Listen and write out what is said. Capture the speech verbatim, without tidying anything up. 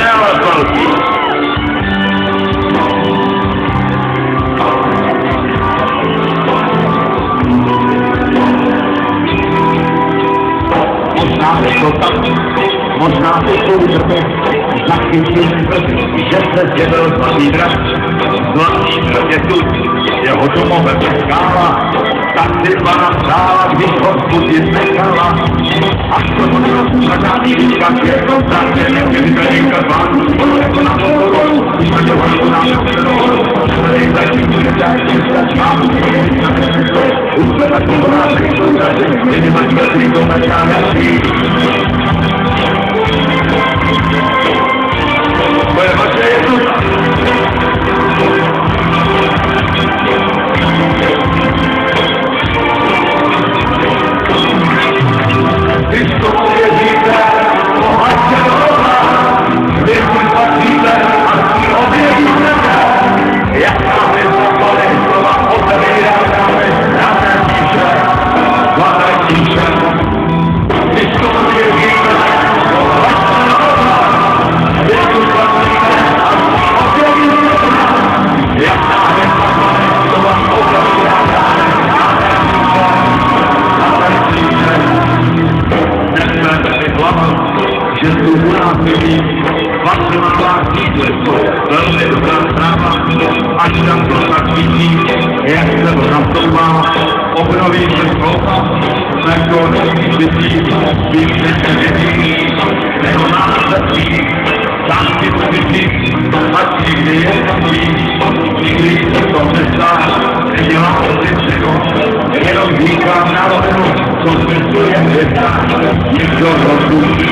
ne, ale velký. Možná je to tak, možná to použete, zachytil brzy, že se zjevil zlatý drak. Zlatý drak je tu, jeho domovem je skála, tak si pana přála, když ho zbudit nechala. Až to možná začátý výkaz je to zase, když se výkaz vám, ono jako na podporu, když se to vám na podporu, tady začí bude tak, že se čámu, už se tak dobrá, tak to tady, když máš mrtvý, to načávací. To je vaše jednota. Když tomu věříte, pohaďte doba, vy můj patříte a si objevíte. Jak nám je zapali, slova otevírá dáme, dáme tíše, zlaté tíše. Když tomu věříte, pohaďte doba, vy můj patříte a si objevíte. Jak nám je zapali, slova otevírá dáme, dáme tíše, zlaté tíše. Nesmete si hlavat, že tu u nás vidí, vaše malá knídle jsou velmi dobrá zpráva, až tam to tak vidí, jak se to nastoupá, obnoví se skloupa, jako nový bytí, víc než se vědí, nebo nás se spí, tam si to vidí, ať nikdy je takový, nikdy se to nestá, nedělá to si všeho, jenom říkám na rovinu, co smysl je hvězda, nikdo rozumí.